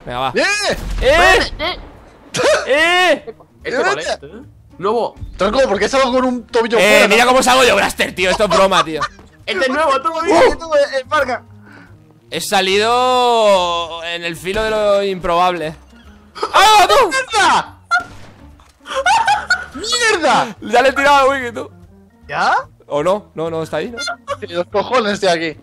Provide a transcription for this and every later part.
Venga, va. Este cuál es, nuevo. Tronco, ¿por qué salgo con un tobillo fuera? Mira cómo salgo yo, Braster, tío. Esto es broma, tío. Este es nuevo, tú. Farga. He salido en el filo de lo improbable. ¡Ah, tú! ¡Mierda! Ya le he tirado a Wiki, tú. ¿Ya? ¿O no? No, está ahí, ¿no? Sí, los cojones estoy aquí.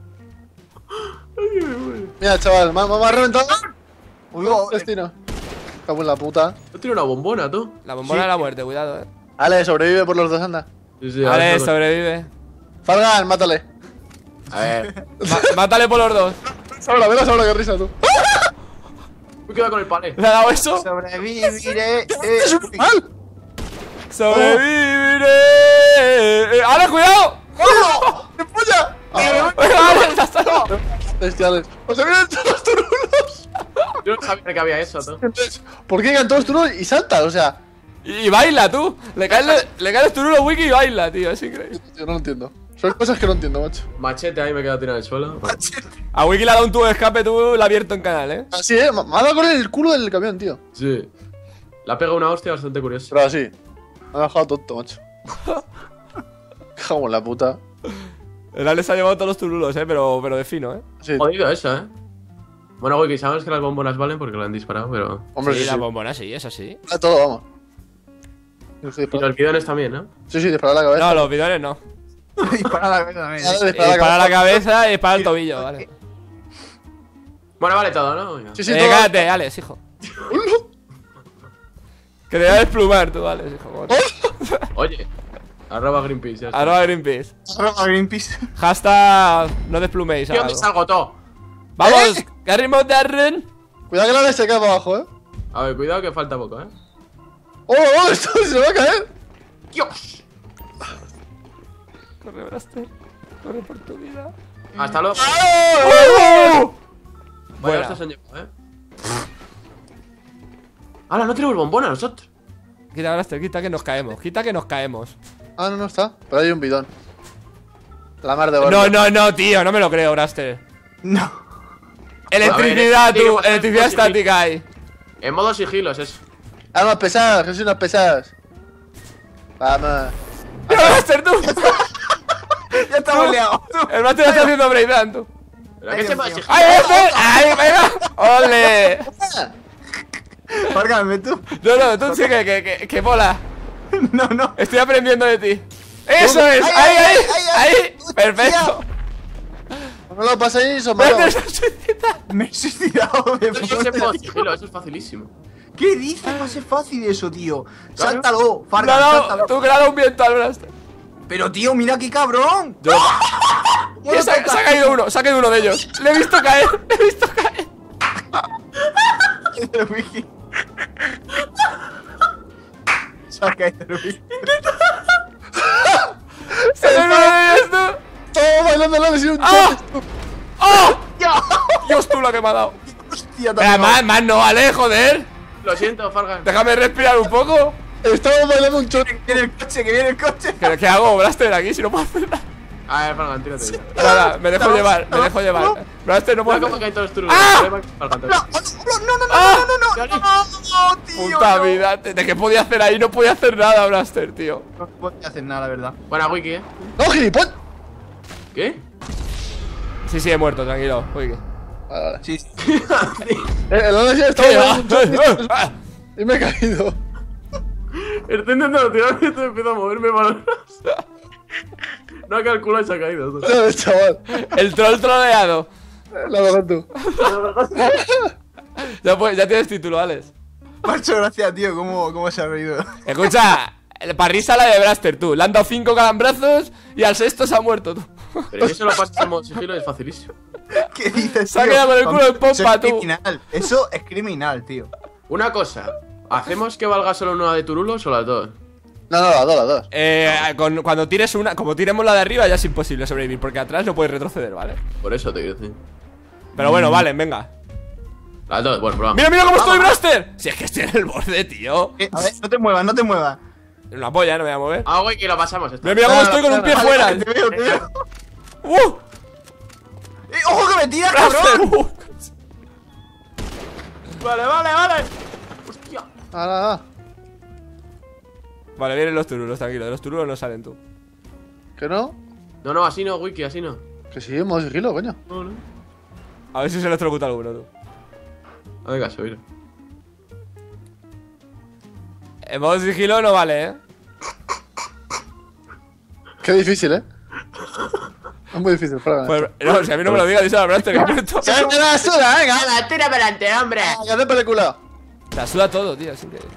Mira, chaval, me ha reventado. Uy, destino. Cago en la puta. Yo tiro una bombona, tú. La bombona de la muerte, cuidado, Ale, sobrevive por los dos, anda. Vale, sobrevive. Fargan, mátale. A ver. Mátale por los dos. Ahora, verás ahora qué risa, tú. Cuidado con el palé. ¿Le ha dado eso? Sobreviviré. ¡Es un mal! ¡Sobreviviré! ¡Ale, cuidado! ¡Oh! ¡Qué polla! ¡Ale, hasta luego! Bestiales. ¡O se vienen todos los turulos! Yo no sabía que había eso, tú. ¿Por qué llegan todos los turulos y saltan? O sea, Y baila, tú. Le cae el turulo a Wiki y baila, tío. Es increíble. yo no lo entiendo. Son cosas que no entiendo, macho. Machete ahí me queda tirado en el suelo. A Wiki le ha dado un tubo de escape, tú, la ha abierto en canal, ¿eh? Así, me ha dado con el culo del camión, tío. Sí. La pega una hostia bastante curiosa. Pero así. Me ha dejado tonto, macho. Cago en la puta. El Ale se ha llevado todos los turulos, pero de fino, ¿eh? Sí. Jodido eso, Bueno, Wiki, sabes que las bombonas valen porque la han disparado, pero. Hombre, Sí, sí, la sí. bombona sí, es así. A todo, vamos. Y los bidones también, ¿no? Sí, disparar la cabeza. No, los bidones no. Dispara la cabeza también. Para la cabeza y dispara el tobillo, vale. Bueno, vale todo, ¿no? Venga. Sí, sí, todo. Cállate, Alex, hijo. Que te voy a desplumar tú, Alex, hijo. Oye, arroba Greenpeace, ya está. Arroba Greenpeace. Arroba Greenpeace. Hashtag no despluméis. Tío, me algo. salgo todo. Vamos, que ritmo de Arren. Cuidado que la leche cae para abajo, A ver, cuidado que falta poco, ¡Oh, esto se va a caer! ¡Dios! Corre, Braster. Corre por tu vida. Hasta luego. ¡Oh! Vaya, Buena. estos han llegado, ¡Hala, no tenemos bombona nosotros! Quita, Braster, quita que nos caemos. Quita que nos caemos. Ah, no está. Pero hay un bidón. La mar de gordo. No, tío, no me lo creo, Braster. No. Electricidad, A ver, tú, tiene que electricidad pasar por estática ahí. En modo sigilos, eso. Armas pesadas, que son unas pesadas. Vamos. ¡Mira, Braster, tú! Ya estamos liados. El Braster está haciendo breakdown, tú. ¿Pero qué se pasa, ¡Ay, ¡ay, venga! ¡Ole! Fárgame tú. No, tú sí que mola. No. Estoy aprendiendo de ti. ¡Eso es! ¡Ahí! ¡Perfecto! No lo paséis, son Braster malos. se suicida. Me he suicidado. Eso es en modo sigilo, eso es facilísimo. ¿Qué dices? Va a ser fácil eso, tío. Sáltalo, Fargan, No, sáltalo. tú que le has dado un viento al Braster. Pero tío, mira qué cabrón. Se ha caído uno de ellos. Le he visto caer. El wiki. Se ha caído el wiki. Se ha caído uno de ellos, tú. Todo bailando la lesión. ¡Ah! ¡Oh! Dios, tú lo que me ha dado. Hostia, Venga, también. más no vale, joder. Lo siento, Fargan. Déjame respirar un poco. Estamos bailando un chorro. Que viene el coche, que viene el coche. ¿Qué hago, Braster, aquí si no puedo hacer nada? A ver, Fargan, tírate ya. Nada, me dejo llevar. Braster, no Mira puedo cómo hacer. caen todos los turulos. ¡Ah! Fargan, No, no, ¡Ah! no, tío. Puta no. vida, ¿de qué podía hacer ahí? No podía hacer nada, Braster, tío. No puedo hacer nada, la verdad. Buena wiki, No, gilipollas. ¿Qué? Sí, he muerto, tranquilo. Uy, Vale. Sí. El análisis está bailando un chorro y me he caído. Estoy intentando tirar y empiezo a moverme para no ha calculado y se ha caído. Tú. No, chaval. El troll troleado. La verdad tú. Ya tienes título, Alex. Macho, gracias, tío. ¿Cómo se ha reído? Escucha, para risa la de Braster, tú. Le han dado 5 calambrazos y al sexto se ha muerto, tú. Pero si eso lo pasas en modo sigilo es facilísimo. ¿Qué dices, Se ha tío? quedado con el culo en pompa, Eso es tú. criminal. Eso es criminal, tío. Una cosa. ¿Hacemos que valga solo una de turulos o las dos? No, las dos. Cuando tires una, como tiremos la de arriba ya es imposible sobrevivir, porque atrás no puedes retroceder, ¿vale? Por eso te quiero decir. Pero bueno, vale, venga. Las dos, bueno, probamos. Mira cómo estoy, Braster. Si es que estoy en el borde, tío. A ver, no te muevas. Una polla, no me voy a mover. Ah, güey, que lo pasamos. Mira cómo estoy con un pie fuera. Te veo. ¡Uh! ¡Ojo que me tiras, Braster. cabrón! Vale, vale, vale. Hostia. Ah, Vale, vienen los turulos, tranquilo. De los turulos no salen tú. ¿que no? No, no, así no, Wiki, así no. Que sí, modo sigilo, coño. No, no. A ver si se electrocuta alguno, tú. A ver, caso, mira. En modo sigilo no vale, ¿eh? Qué difícil, ¿eh? Es muy difícil, para Pues, no, si a mí no me lo digas, díselo al Blaster, que muerto. ¡Se me la suda, venga! ¡Hala, tira para adelante, hombre! ¡Que hace película! La suda todo, tío, es increíble.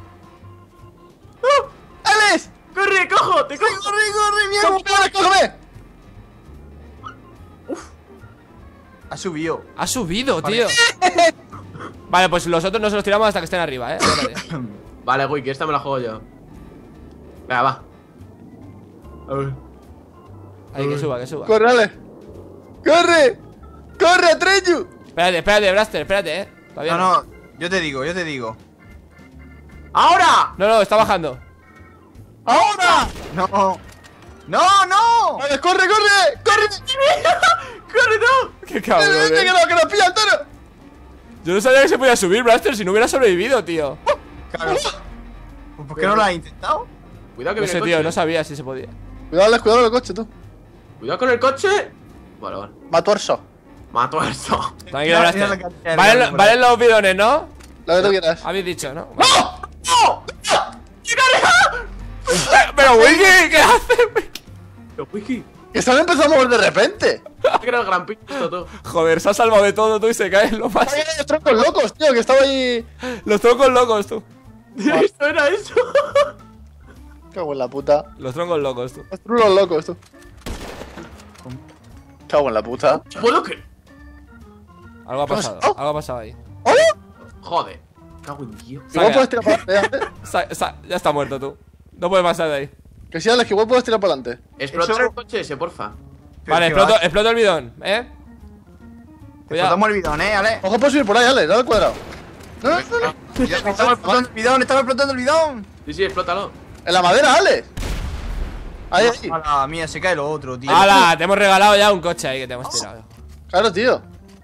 ¡Alex! ¡Corre, cojo! ¡Te cojo! ¡Corre, mierda! ¡Cógeme, cógeme! Ha subido. Ha subido, tío. Vale, pues los otros no se los tiramos hasta que estén arriba, Espérate. Vale, Wiki, esta me la juego yo. Venga, va. A ver. Ahí, que suba, que suba. ¡Corre, Alex! ¡Corre! ¡Corre, Treyu! Espérate, Blaster, espérate, Todavía No, yo te digo. ¡Ahora! No, está bajando. ¡Ahora! No. ¡No! ¡Alex, corre, corre! ¡Corre! ¡Corre, no! Qué cabrón, ¡Que nos pilla el toro! Yo no sabía que se podía subir, Blaster, si no hubiera sobrevivido, tío. Claro. ¿Por qué no lo has intentado? Cuidado que No viene sé, el tío, coche. no sabía si se podía. Cuidado, Alex, cuidado con el coche, tú. Cuidado con el coche. Vale, vale. Matuerzo. Mato a eso. Tranquilo, Mira, Blaster. mira la cantidad de Valen, mierda por valen los bidones, ¿no? Lo que tú quieras. Habéis dicho, ¿no? ¡No! ¡No! Pero, Wiki, ¿qué haces, Wiki? Pero, Wiki, Que se han empezado a mover de repente. que era el gran pisto todo. Joder, se ha salvado de todo, tú, y se caen los más. Ay, los troncos locos, tío, que estaba ahí. Los troncos locos, tú. Esto era eso. Cago en la puta. Los troncos locos, tú. Los trulos locos, tú. Cago en la puta. ¿Puedo que? Algo ha ¿Qué ha pasado, pasado? algo ha pasado ahí. Joder. Cago en Dios. Igual puedes tirar para adelante. Ya está muerto, tú. No puedes pasar de ahí. Que sí, Alex, que igual puedes tirar para adelante. Explota Eso- el coche ese, porfa. Vale, exploto el bidón, Cuidado. Explotamos el bidón, Ale. Ojo, puedes subir por ahí, Alex, dale al cuadrado. No, no, no. Estamos explotando el bidón. Sí, sí, explótalo. En la madera, Alex. Ahí, ahí. Mala mía, se cae lo otro, tío. ¡Hala! Te hemos regalado ya un coche ahí que te hemos tirado. Claro, tío.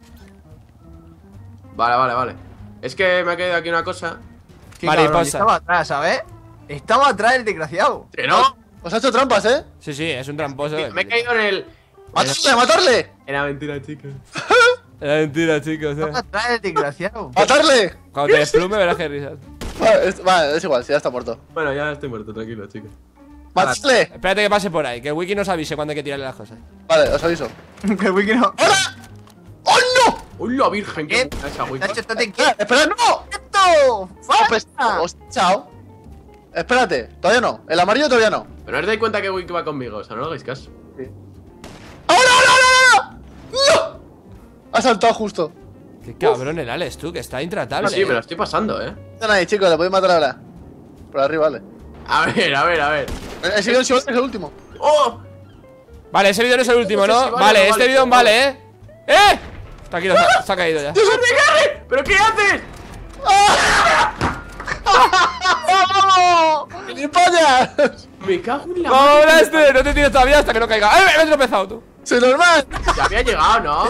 Vale, vale, vale. Es que me ha caído aquí una cosa. Qué mariposa. cabrón, estaba atrás, ¿sabes? Estaba atrás el desgraciado. ¡Que no! Os ha hecho trampas, ¿eh? Sí, sí, es un tramposo. Me he caído en el. ¡Matarle, matarle! Era mentira, chicos. Era mentira, chicos, Estaba atrás el desgraciado. ¡Matarle! Cuando te desplume verás que risas. Vale, es igual, si ya está muerto. Bueno, ya estoy muerto, tranquilo, chicos. ¡Matarle! Espérate que pase por ahí, que el Wiki nos avise cuando hay que tirarle las cosas. Vale, os aviso. Que el wiki no. ¡Hola! ¡Oh, no! ¡Uy, la virgen! ¡Qué ¿Qué? buena esa, Wiki! Nacho, estate quieto. ¡Espera, no! ¡Esto! Pues, chao. Espérate, todavía no. El amarillo todavía no. Pero no os dais cuenta que Wiki va conmigo, o sea, no le hagáis caso. ¡Ahora, ahora, ahora! ¡No! Ha saltado justo. Qué cabrón el Alex, tú, que está intratable. No, sí, me lo estoy pasando, Están ahí, chicos, le podéis matar ahora. Por arriba, vale. A ver, a ver, a ver. El siguiente es el último. ¡Oh! Vale, ese bidón es el último, No sé ¿no? si vale Vale, o no este vale. bidón vale, Tranquilo, se ha caído ya. ¿Pero qué haces? ¡Gilipollas! Me cago en la ¡Vamos, madre. Blaster! No te tires todavía hasta que no caiga. ¡Ay, me he tropezado, tú! ¡Soy normal! Ya había llegado, ¿no?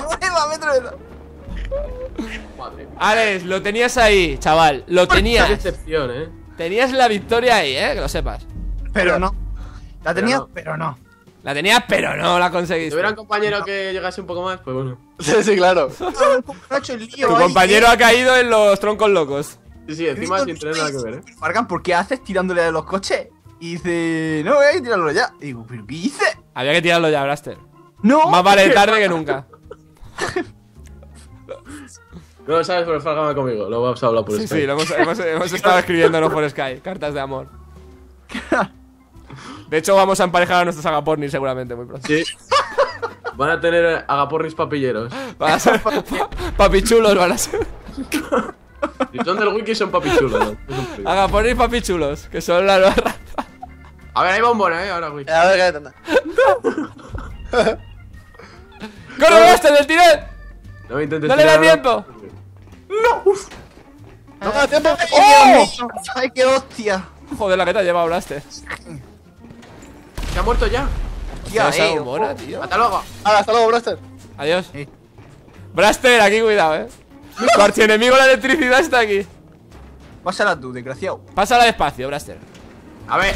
Madre mía. Alex, lo tenías ahí, chaval. Lo Qué tenías. decepción, Tenías la victoria ahí, que lo sepas. Pero no. La tenía, no. pero no. La tenías, pero no la Si conseguiste. hubiera un compañero que llegase un poco más, pues bueno. Sí, sí, claro. Nacho, el lío Tu ahí, compañero ha caído en los troncos locos. Sí, sí, encima sin tener nada que ver, Fargan, ¿por qué haces tirándole a los coches? Y dice, no, voy a tirarlo ya. Y digo, ¿pero qué hice? Había que tirarlo ya, Blaster. No. Más vale tarde que nunca. No lo sabes, pero Falga va conmigo. Lo vamos a hablar por Sí, Skype. sí, hemos estado escribiéndonos por Sky. Cartas de amor. De hecho, vamos a emparejar a nuestros agapornis seguramente muy pronto. Sí. Van a tener agapornis papilleros. Van a ser papichulos, van a ser. Si son del wiki son papichulos, ¿no? Agapornis papichulos, que son la nueva raza. A ver, hay bombona, ahora wiki. A ver, cállate, anda. ¡Corre, Blaster, del tirón! No me intentes ¡No le da tirar, tiempo! ¡No me da tiempo! ¡Oh! ¡Ay, qué hostia! Joder, la que te ha llevado, Blaster. ¿Se ha muerto ya? Ya, Esa bombona, tío. Hasta luego. ¡Hala, hasta luego, Blaster! Adiós. Blaster, aquí cuidado, Tu archienemigo la electricidad está aquí. Pásala tú, desgraciado. Pásala despacio, Braster. A ver.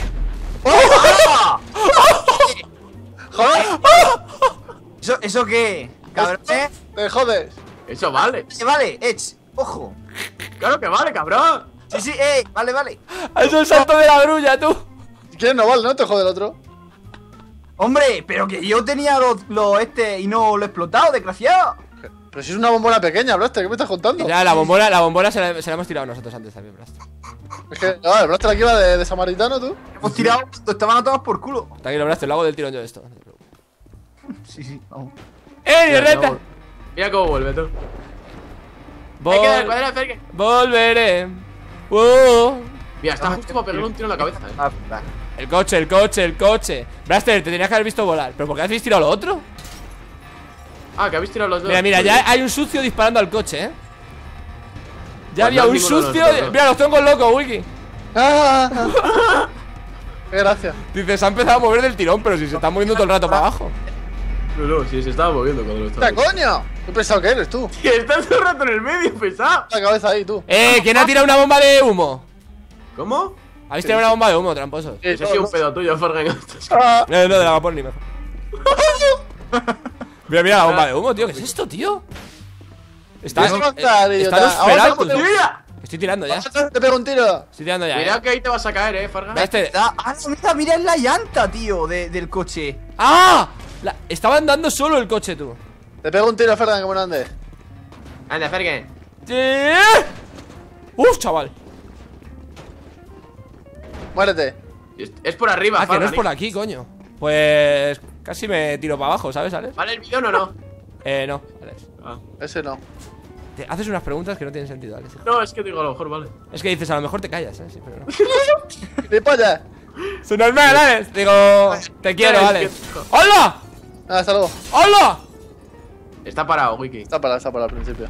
¡Joder! ¿Eso qué? Cabrón, ¿eh? ¡Te jodes! Eso vale. Vale, Edge, ojo. Claro que vale, cabrón. Sí, vale. ¡Es el salto de la grulla, tú! Si quieres no vale, no te jode el otro. Hombre, pero que yo tenía los y no lo he explotado, desgraciado. Pero si es una bombona pequeña, Blaster, ¿qué me estás contando? Ya, la bombona se la hemos tirado nosotros antes también, Braster. Es que, no, el Blaster aquí va de samaritano, tú. Hemos tirado, estaban a todas por culo. Tranquilo, Braster, lo hago del tirón yo de esto. Sí, vamos. ¡Eh, reta! Mira cómo vuelve, tú. Hay que dar el cuadrado, Fergue. Volveré. Mira, está justo para pegarle un tiro en la cabeza, El coche. Braster, te tenías que haber visto volar. ¿Pero por qué habéis tirado lo otro? Ah, que habéis tirado los dos. Mira, ya hay un sucio disparando al coche, Ya Pues había no, un ninguno de sucio. nosotros. Mira, los troncos locos, Wiki. Qué gracia. Dice, se ha empezado a mover del tirón, pero si se está moviendo todo el rato para abajo. No, sí, se estaba moviendo cuando lo estaba. ¡Hostia, coño! Qué pesado que eres, tú. Que está todo el rato en el medio, pesado. La cabeza ahí, tú. ¿Quién ha tirado una bomba de humo? ¿Cómo? ¿Habéis tirado una bomba de humo, tramposos? Ese ha sido un pedo tuyo, Fergan. Ah, No, de la vapor ni mejor. Mira la bomba de humo, tío. ¿Qué es esto, tío? Tienes que contar, idiota. Está Nosferatu. Ahora ¡Mira! Estoy tirando ya. te pego un tiro. Estoy tirando ya. Cuidado que ahí te vas a caer, Fergan. Braster. Mira la llanta, tío, del coche. ¡Ah! Estaba andando solo el coche, tú. Te pego un tiro, Ferdan, como no andes. Anda, Fergan. ¡Uf, chaval! Muérete. Es por arriba, Ah, que no Fergan. es por aquí, coño. Pues casi me tiro para abajo, ¿sabes, Alex? ¿Vale el bidón o no? No, Alex. Ese no. Te haces unas preguntas que no tienen sentido, Alex. No, es que digo, a lo mejor vale. Es que dices, a lo mejor te callas, ¿eh? Sí, pero no. ¡Qué polla! ¡Su normal, Alex! Digo, te quiero, Es Alex. que- ¡Hola! Ah, hasta luego. ¡Hola! Está parado, Wiki. Está para al principio.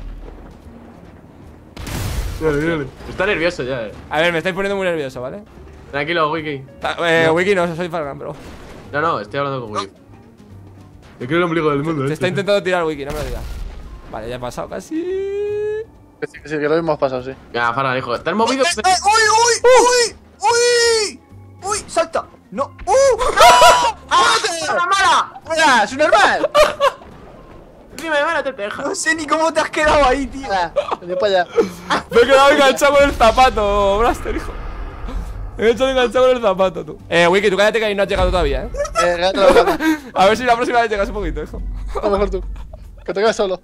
Está nervioso ya, A ver, me estáis poniendo muy nervioso, ¿vale? Tranquilo, Wiki. Wiki no, soy Fargan, bro. No, estoy hablando con Wiki. Te quiero el ombligo del mundo, Te está intentando tirar Wiki, no me lo digas. Vale, ya he pasado casi. Que sí, que lo hemos pasado, sí. Venga, Fargan, hijo. ¿Te has movido? ¡Uy! ¡Salta! ¡No! ¡La mala! ¡Hola! ¡Es un normal! Encima de mala te deja. No sé ni cómo te has quedado ahí, tío. Vení para allá. Me he quedado enganchado con el zapato, Blaster, hijo. Me he quedado enganchado con el zapato, tú. Wiki, tú cállate que ahí no has llegado todavía, Cállate la boca. A ver si la próxima vez llegas un poquito, hijo. A lo mejor tú. Que te quedes solo.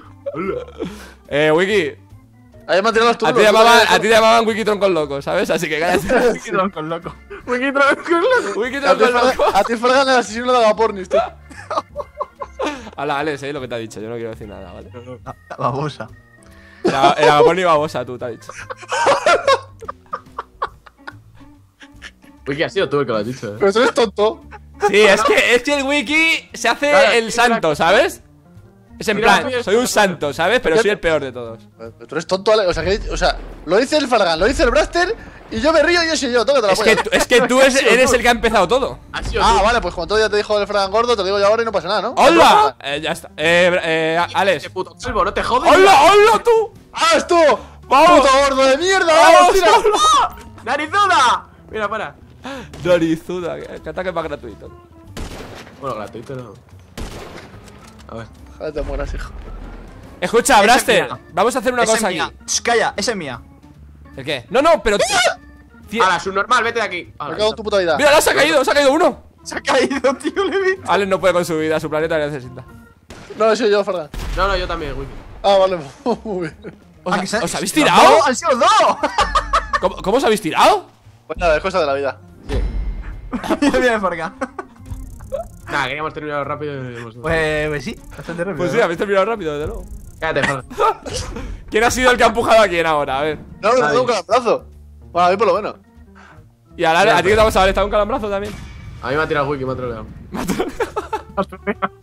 Wiki, Ahí me han tirado los a turnos. ti te llamaban Wiki Troncos Locos, ¿sabes? Así que cállate. Wiki tronco loco. Wiki tronco loco. Wiki Troncos Locos. A ti Fergan el asesino de Agapornis, tú. Hala, Alex, lo que te ha dicho, yo no quiero decir nada, ¿vale? La babosa. El Agaporni babosa, tú, te ha dicho. Wiki, ha sido tú el que lo has dicho, Pero tú eres tonto. Sí, es que el Wiki se hace Claro, el santo, ¿sabes? Es en Mira, plan, tú soy un santo, ¿sabes? Pero soy el peor de todos. Pero tú eres tonto, Ale. O sea, lo dice el Fargan, lo dice el Braster. Y yo me río y yo soy yo. Tócate la polla. Es que tú eres el que ha empezado todo. Ha sido Ah, tú. vale, pues cuando todo ya te dijo el Fargan gordo, te lo digo yo ahora y no pasa nada, ¿no? ¡Hola! Ya está. Alex. Este puto calvo, no te jodes. ¡Hola, tú! ¡Ah, es tú! ¡Vamos! ¡Puto gordo de mierda! ¡Vamos, ¡Vamos, tira! hola! ¡Narizuda! Mira, para. Narizuda, que ataque más gratuito. Bueno, gratuito no. A ver. Joder, te mueras, hijo. Escucha, Esa es Braster, mía. vamos a hacer una Esa cosa es mía. aquí. Shh, calla, esa es mía. ¿El qué? No, pero. Hala, subnormal, vete de aquí. Me cago en tu puta vida. Mira, se ha caído uno. Se ha caído, tío, le vi. Alex no puede con su vida, su planeta le necesita. No, soy yo, Fargan. No, yo también, Wiki. Ah, vale, muy bien. ¿Os habéis tirado? ¡Han sido dos! ¿Cómo os habéis tirado? Pues nada, es cosa de la vida. Mira, Fargan. Nada, queríamos terminarlo rápido y hemos... Pues sí, bastante rápido. Pues sí, habéis terminado rápido, desde luego. Cállate, Fargan. ¿Quién ha sido el que ha empujado a quién ahora? A ver. No, me tengo un calambrazo. Bueno, a mí por lo menos. Y a ti que te vamos a ver, ¿está un calambrazo también? A mí me ha tirado Wiki, me ha troleado.